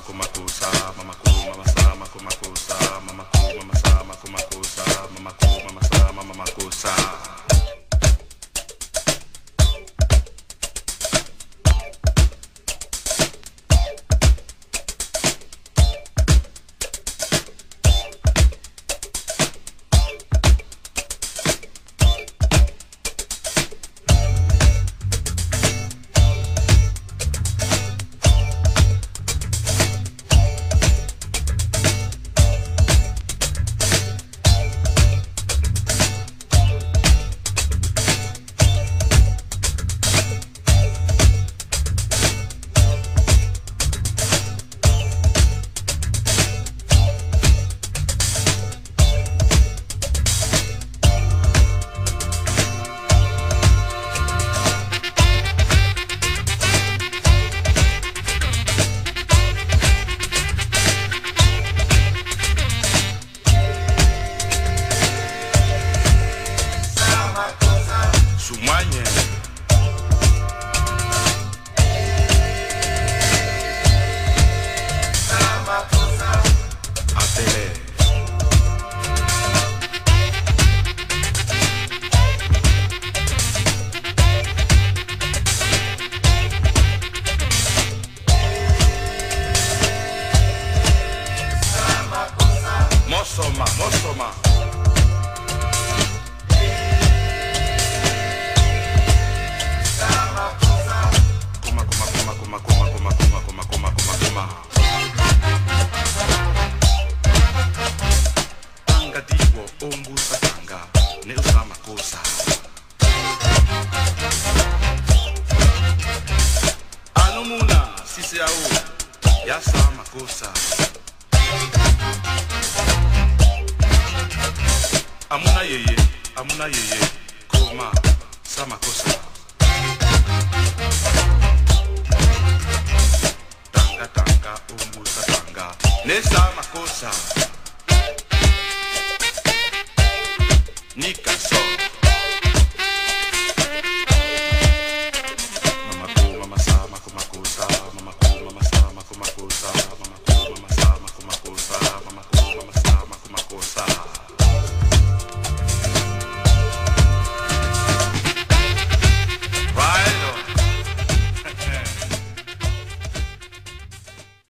makumakusa, mamaku, mamasa, makumakusa, mamaku, mamasa, makumakusa, mamaku, mamasa, mamakusa. Sumanye Atele Mosoma, Mosoma Digo, umbusa tanga, ne usama kosa. Anumuna, sisi au, ya sama kosa. Amuna yeye, koma, sama kosa. Tanga tanga, umbusa tanga, ne sama kosa. Nika so